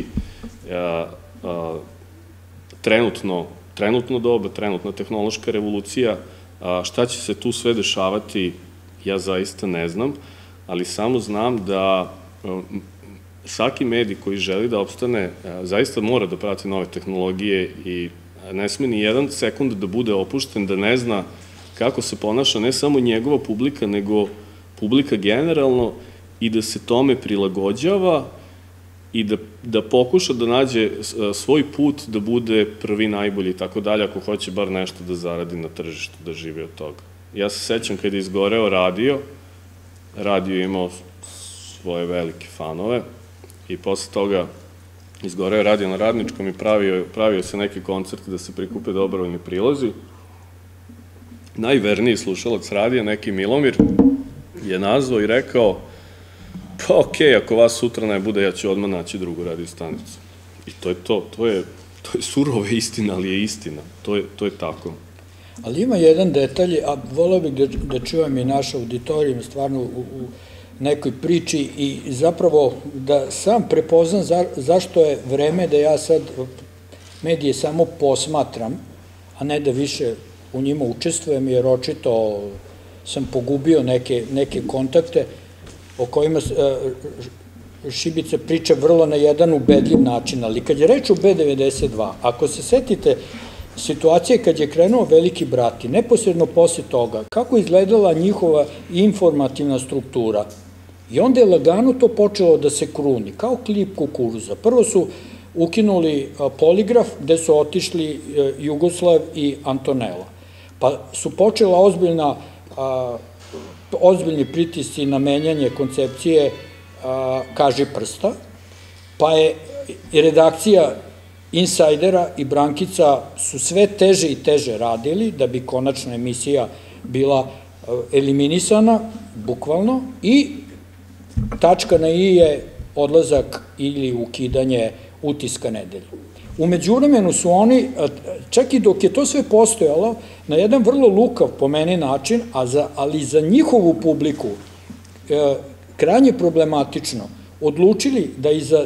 trenutno trenutno doba, trenutna tehnološka revolucija. Šta će se tu sve dešavati, ja zaista ne znam, ali samo znam da svaki medij koji želi da opstane zaista mora da prati nove tehnologije i ne sme ni jedan sekund da bude opušten, da ne zna kako se ponaša ne samo njegova publika, nego publika generalno i da se tome prilagođava i da pokuša da nađe svoj put, da bude prvi, najbolji i tako dalje, ako hoće bar nešto da zaradi na tržištu, da živi od toga. Ja se sećam kada je izgoreo radio, radio je imao svoje velike fanove i posle toga izgoreo radio na Radničkom i pravio se neki koncert da se prikupe dobrovoljni prilozi. Najverniji slušalac radija, neki Milomir, je nazvao i rekao: pa okej, ako vas sutra ne bude, ja ću odmah naći drugu radio stanicu. I to je to, to je surova istina, ali je istina, to je tako. Ali ima jedan detalj, a voleo bih da čujem i naš auditorijum stvarno u nekoj priči i zapravo da sam prepoznam zašto je vreme da ja sad medije samo posmatram, a ne da više u njima učestvujem, jer očito sam pogubio neke kontakte o kojima Šibica priča vrlo na jedan ubedljiv način, ali kad je reč o B devedeset dva, ako se setite situacije kad je krenuo Veliki brat i neposredno posle toga, kako izgledala njihova informativna struktura, i onda je lagano to počelo da se kruni, kao klip kukuruza. Prvo su ukinuli poligraf gde su otišli Jugoslav i Antonela, pa su počela ozbiljna, ozbiljni pritisci na menjanje koncepcije kaži prsta, pa je i redakcija Insajdera i Brankica su sve teže i teže radili da bi konačna emisija bila eliminisana, bukvalno, i tačka na i je odlazak ili ukidanje Utiska nedelju. U međuvremenu su oni, čak i dok je to sve postojalo, na jedan vrlo lukav po meni način, ali za njihovu publiku krajnje problematično, odlučili da iza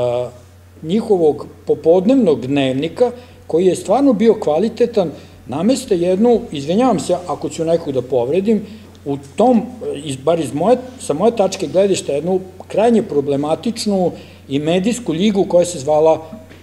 njihovog popodnevnog dnevnika, koji je stvarno bio kvalitetan, nameste jednu, izvinjavam se ako ću nekog da povredim, u tom, bar sa moje tačke gledišta, jednu krajnje problematičnu i medijsku ligu koja se zvala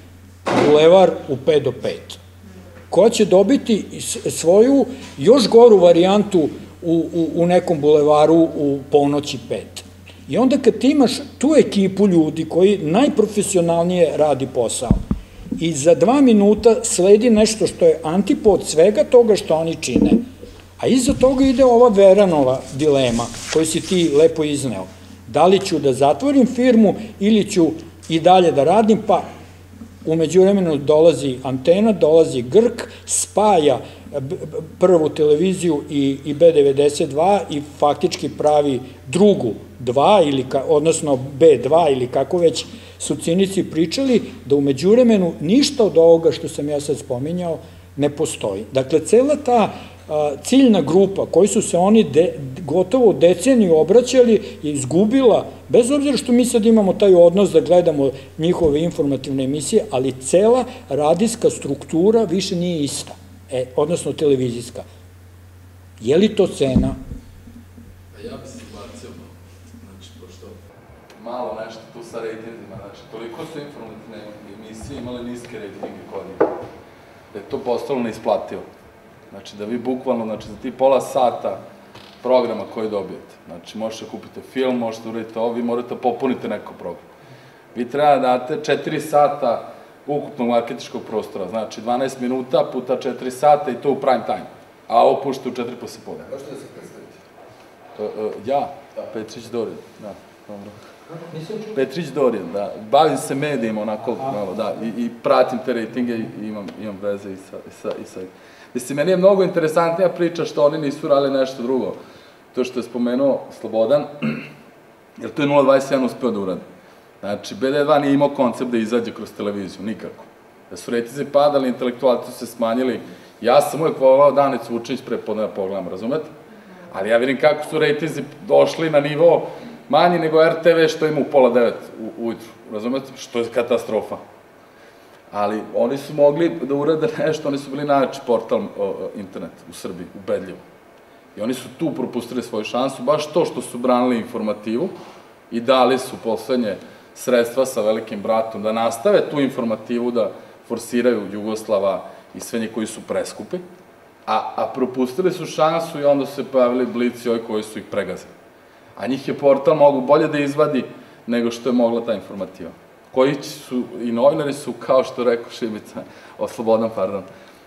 Bulevar u pet do pet, koja će dobiti svoju još goru varijantu u nekom bulevaru u ponoći pet. I onda kad ti imaš tu ekipu ljudi koji najprofesionalnije radi posao i za dva minuta sledi nešto što je antipod svega toga što oni čine, a iza toga ide ova Veranova dilema koju si ti lepo izneo. Da li ću da zatvorim firmu ili ću i dalje da radim, pa umeđu vremenu dolazi Antena, dolazi Grk, spaja prvu televiziju i B devedeset dva i faktički pravi drugu dva, odnosno B dva ili kako već su cinici pričali, da umeđu vremenu ništa od ovoga što sam ja sad spominjao ne postoji. Dakle, cela ta ciljna grupa koji su se oni gotovo deceniju obraćali je izgubila, bez obzira što mi sad imamo taj odnos da gledamo njihove informativne emisije, ali cela radijska struktura više nije ista, odnosno televizijska. Je li to cena? Ja bi se bacio malo, znači, pošto malo nešto tu sa rejtingima, znači, toliko su informativne emisije imale niske rejtinge godine, da je to postalo neisplativo. Znači, da vi bukvalno, znači, za ti pola sata programa koji dobijete, znači, možete kupiti film, možete uraditi ovo, vi morate popuniti neko program. Vi treba da date četiri sata ukupnog marketičkog prostora, znači, dvanaest minuta puta četiri sata i to u prime time, a ovo pušite u četiri posle podne. Možete da se predstavite? Ja, Petrić Dorijan, da, dobro. Petrić Dorijan, da, bavim se medijima onako, malo, da, i pratim te rejtinge i imam veze i sa... Mislim, meni je mnogo interesantnija priča što oni nisu radili nešto drugo. To što je spomenuo Slobodan, jer to je nula dvadeset jedan uspeo da uradi. Znači, B devedeset dva nije imao koncept da izađe kroz televiziju, nikako. Da su rejtinzi padali, intelektualci su se smanjili. Ja sam uvek volao Danicu Vučinić pre podne da pogledam, razumete? Ali ja vidim kako su rejtinzi došli na nivo manji nego R T V što ima u pola devet ujutru, razumete? Što je katastrofa. Ali oni su mogli da urade nešto, oni su bili najjači portal internet u Srbiji, ubedljivo. I oni su tu propustili svoju šansu, baš to što su branili informativu i dali su poslednje sredstva sa Velikim bratom da nastave tu informativu, da forsiraju Jugoslava i sve njih koji su preskupi, a propustili su šansu i onda su se pojavili Blic i ovi koji su ih pregazili. A njih je portal mogu bolje da izvadi nego što je mogla ta informativa. Koji su, i novinari su, kao što rekao Šibica, Slobodan, pardon,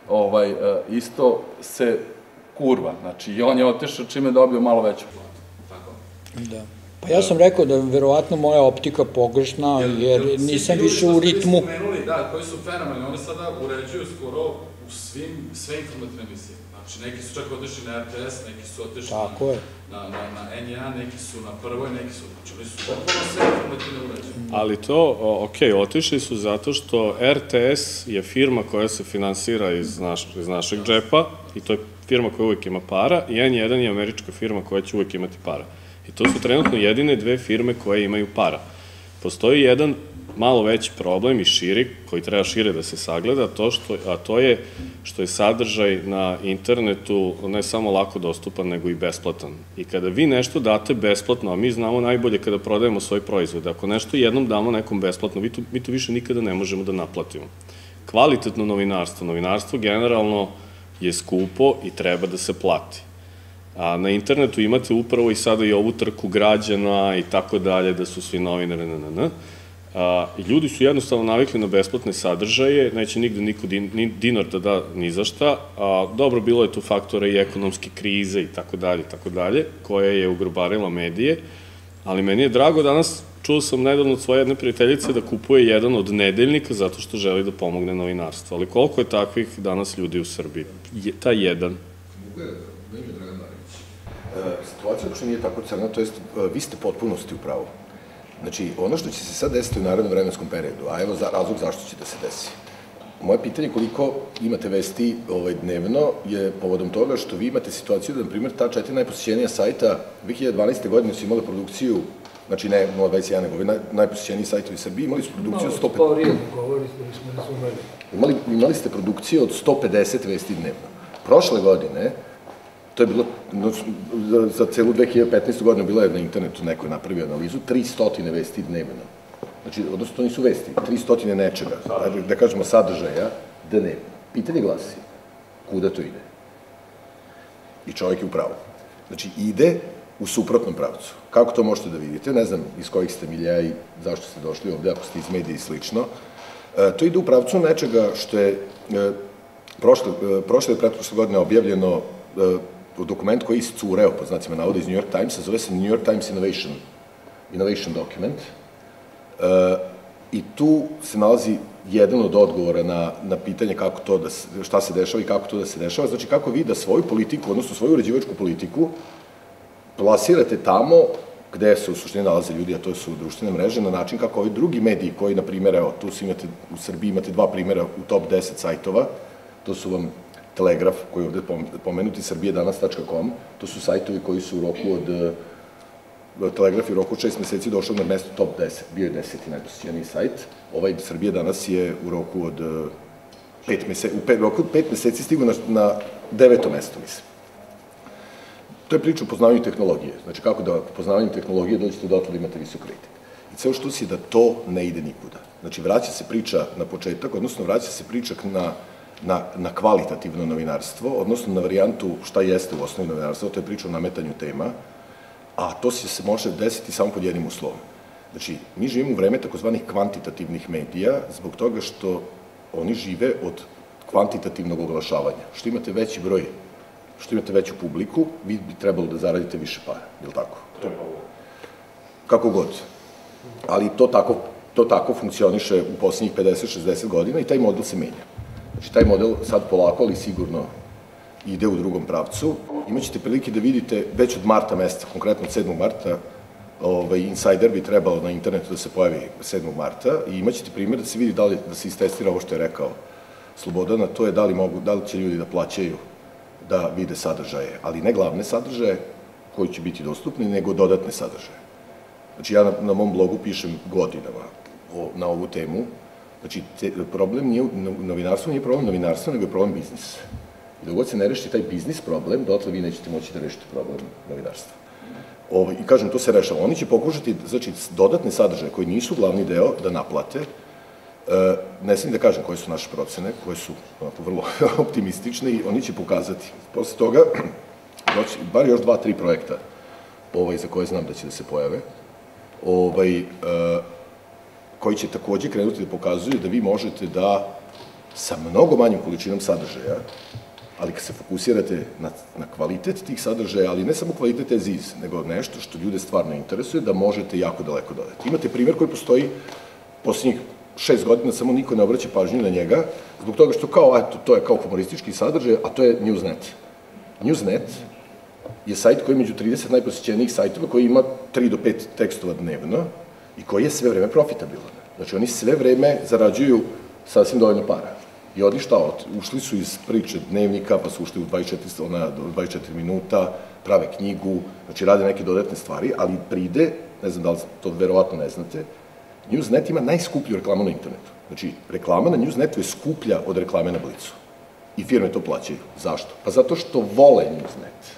isto se kurva, znači i on je otišao čime je dobio malo veću platu. Tako? Da. Pa ja sam rekao da je verovatno moja optika pogrešna, jer nisam više u ritmu. Da, koji su fenomenalni, oni sada uređuju skoro u svim, sve informativne emisije. Znači, neki su čak otišli na R T S, neki su otišli na N jedan, neki su na Prvoj, neki su, znači, oni su potpuno sve informativne uređene. Ali to, okej, otišli su zato što R T S je firma koja se finansira iz našeg džepa i to je firma koja uvijek ima para i N jedan je američka firma koja će uvijek imati para. I to su trenutno jedine dve firme koje imaju para. Postoji jedan malo veći problem i širi, koji treba šire da se sagleda, a to je što je sadržaj na internetu ne samo lako dostupan, nego i besplatan. I kada vi nešto date besplatno, a mi znamo najbolje kada prodajemo svoj proizvod, ako nešto jednom damo nekom besplatno, mi to više nikada ne možemo da naplatimo. Kvalitetno novinarstvo, novinarstvo generalno je skupo i treba da se plati. A na internetu imate upravo i sada i ovu trku građana i tako dalje, da su svi novinari, n. Ljudi su jednostavno navikli na besplatne sadržaje, neće nigde niko dinar da da ni za šta, a dobro, bilo je tu faktora i ekonomske krize i tako dalje, tako dalje, koja je ugrobarila medije, ali meni je drago danas, čuo sam nedavno od svoje jedne prijateljice da kupuje jedan od nedeljnika zato što želi da pomogne novinarstvo, ali koliko je takvih danas ljudi u Srbiji? Ta jedan. Mogu je da ime Dragan Marinić. Situacija uopšte nije tako crna, to jest vi ste potpunosti u pravu. Znači, ono što će se sad desiti u narednom vremenskom periodu, a evo razlog zašto će da se desi. Moje pitanje koliko imate vesti dnevno je povodom toga što vi imate situaciju da, na primjer, ta četiri najposjećenija sajta dve hiljade dvanaeste. godine su imali produkciju, znači ne nula dvadeset jedan, nego najposjećeniji sajtovi Srbije, imali su produkciju od sto pedeset... Malo sporije, govorili smo da smo razumeli. Imali ste produkciju od sto pedeset vesti dnevno. Prošle godine, to je bilo, za celu dve hiljade petnaestu. godinu bila je na internetu, neko je napravio analizu, tristo vesti dnevno. Znači, odnosno, to nisu vesti, tristo nečega, da kažemo sadržaja, dnevno. Pitanje glasi, kuda to ide? I čovjek je u pravu. Znači, ide u suprotnom pravcu. Kako to možete da vidite? Ne znam iz kojih ste milija i zašto ste došli ovde, ako ste iz medija i slično. To ide u pravcu nečega što je prošle i pretprošle godine objavljeno dokument koji je iscureo, po znacima navoda, iz New York Timesa, zove se New York Times Innovation Document. I tu se nalazi jedan od odgovora na pitanje kako to da se, šta se dešava i kako to da se dešava. Znači, kako vi da svoju politiku, odnosno svoju uređivačku politiku, plasirate tamo gde se u suštini nalaze ljudi, a to su društvene mreže, na način kako ovi drugi mediji koji, na primjer, evo, tu imate, u Srbiji imate dva primjera u top deset sajtova, to su vam Telegraf, koji je ovde pomenuti, srbije danas tačka com, to su sajtovi koji su u roku od, Telegraf je u roku od šest meseci došao na mesto top deset, bio je deseti najposjećeniji sajt, ovaj Srbije danas je u roku od pet meseci, u roku od pet meseci stigu na deveto mesto, mislim. To je priča o poznavanju tehnologije, znači kako da poznavanjem tehnologije dođete dotle da imate visok rating. I ceo što si da to ne ide nikuda. Znači, vraća se priča na početak, odnosno vraća se priča na na kvalitativno novinarstvo, odnosno na varijantu šta jeste u osnovi novinarstva, to je priča o nametanju tema, a to se može desiti samo pod jednim uslovom. Znači, mi živimo u vreme takozvanih kvantitativnih medija, zbog toga što oni žive od kvantitativnog oglašavanja. Što imate veći broj, što imate veću publiku, vi bi trebalo da zaradite više para, je li tako? Kako god. Ali to tako funkcioniše u poslednjih pedeset šezdeset godina i taj model se menja. Znači, taj model sad polako, ali sigurno ide u drugom pravcu. Imaćete prilike da vidite već od marta meseca, konkretno od sedmog marta, Insider bi trebalo na internetu da se pojavi sedmog marta i imaćete primjer da se vidi da li da se istestira ovo što je rekao Slobodan, a to je da li mogu, da li će ljudi da plaćaju da vide sadržaje, ali ne glavne sadržaje koji će biti dostupni, nego dodatne sadržaje. Znači, ja na mom blogu pišem godinama na ovu temu. Znači, problem nije, novinarstvo nije problem novinarstva, nego je problem biznisa. I dok god se ne reši taj biznis problem, dotle vi nećete moći da rešite problem novinarstva. I kažem, to se rešava. Oni će pokušati, znači, dodatne sadržaje koji nisu glavni deo da naplate. Ne smijem da kažem koje su naše procene, koje su vrlo optimistične i oni će pokazati. Posle toga, bar još dva, tri projekta za koje znam da će da se pojave, koji će takođe krenuti da pokazuju da vi možete da sa mnogo manjim količinom sadržaja, ali kad se fokusirate na kvalitet tih sadržaja, ali ne samo kvalitet as is, nego nešto što ljude stvarno interesuje, da možete jako daleko dodati. Imate primjer koji postoji poslednjih šest godina, samo niko ne obraća pažnju na njega, zbog toga što kao, eto, to je kao humoristički sadržaj, a to je Newsnet. Newsnet je sajt koji je među trideset najposjećenijih sajtova, koji ima tri do pet tekstova dnevno, i koji je sve vreme profitabilan. Znači, oni sve vreme zarađuju sasvim dovoljno para. I oni šta, ušli su iz priče dnevnika, pa su ušli u dvadeset četiri minuta, prave knjigu, znači rade neke dodatne stvari, ali pride, ne znam da li to verovatno ne znate, Newsnet ima najskuplju reklamu na internetu. Znači, reklama na Newsnetu je skuplja od reklame na Blicu. I firme to plaćaju. Zašto? Pa zato što vole Newsnet.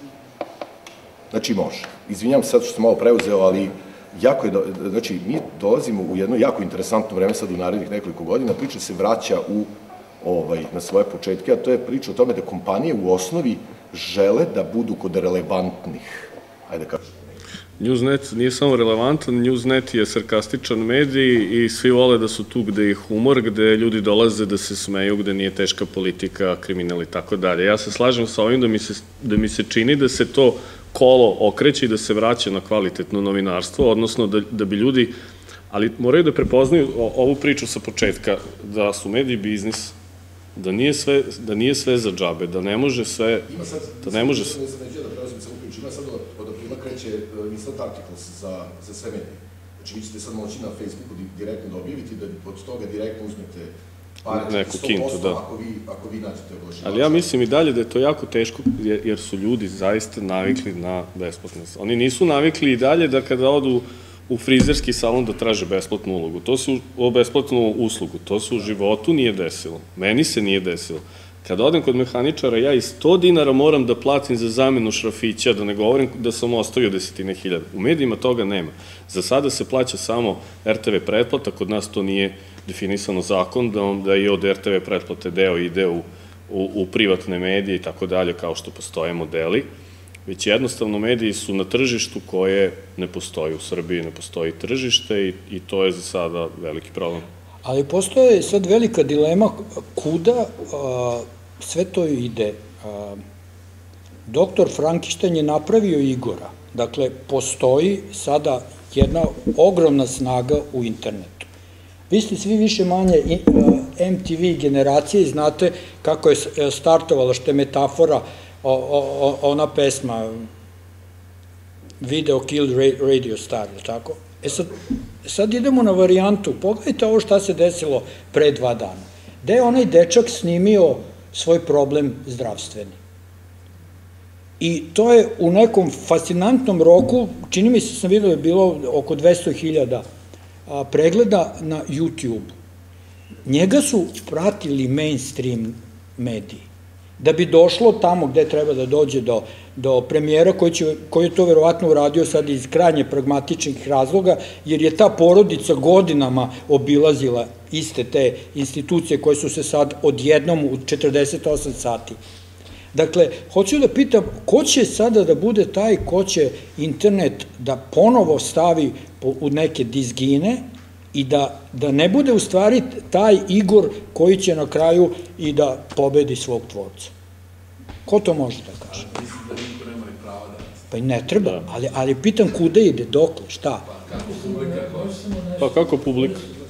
Znači, može. Izvinjam se sad što sam malo preuzeo, ali jako je, znači, mi dolazimo u jedno jako interesantno vreme sad u narednih nekoliko godina, priča se vraća u, ovaj, na svoje početke, a to je priča o tome da kompanije u osnovi žele da budu kod relevantnih. Ajde kažem. Newsnet nije samo relevantan, Newsnet je sarkastičan medij i svi vole da su tu gde je humor, gde ljudi dolaze da se smeju, gde nije teška politika, kriminal i tako dalje. Ja se slažem sa ovim da mi se, da mi se čini da se to kolo okreće i da se vraća na kvalitetno novinarstvo, odnosno da, da bi ljudi, ali moraju da prepoznaju ovu priču sa početka, da su mediji biznis, da nije sve, da nije sve za džabe, da ne može sve, da ne može sve. Ima sad od aprila kreće instant articles za, za sve medije. Znači, vi ćete sad moći na Facebooku direktno da objaviti, da od toga direktno uzmete neku kintu, da. Ako vi, ako vi nađete oglašivača. Ali ja mislim i dalje da je to jako teško, jer su ljudi zaista navikli na besplatnost. Oni nisu navikli i dalje da kada odu u frizerski salon da traže besplatnu ulogu. To se u besplatnu uslugu. To se u životu nije desilo. Meni se nije desilo. Kada odem kod mehaničara, ja i sto dinara moram da platim za zamenu šrafića, da ne govorim da sam ostavio desetine hiljada. U medijima toga nema. Za sada se plaća samo er te ve pretplata, kod nas to nije definisano zakon, da i od er te ve pretplate deo ide u, u, u privatne medije i tako dalje, kao što postoje modeli. Već jednostavno mediji su na tržištu koje ne postoji u Srbiji, ne postoji tržište i, i to je za sada veliki problem. Ali postoje sad velika dilema kuda a, sve to ide. A, doktor Frankenstein je napravio Igora. Dakle, postoji sada jedna ogromna snaga u internetu. Vi ste svi više manje em te ve generacije i znate kako je startovala, što je metafora, o, o, ona pesma Video Killed Radio Star, je tako? E sad, sad idemo na varijantu, pogledajte ovo šta se desilo pre dva dana. Gde je onaj dečak snimio svoj problem zdravstveni? I to je u nekom fascinantnom roku, čini mi se sam vidio da je bilo oko dvesta hiljada pregleda na YouTube. Njega su pratili mainstream mediji. Da bi došlo tamo gde treba da dođe do, do premijera koji, će, koji je to verovatno uradio sad iz krajnje pragmatičnih razloga, jer je ta porodica godinama obilazila iste te institucije koje su se sad odjednom u četrdeset osam sati. Dakle, hoću da pitam, ko će sada da bude taj ko će internet da ponovo stavi u neke dizgine i da, da ne bude u stvari taj Igor koji će na kraju i da pobedi svog tvorca. Ko to može da kaže? Mislim da niko nema ni prava da... Pa i ne treba, ali, ali pitam kuda ide, dokle, šta? Pa kako publika hoće? Pa kako publika?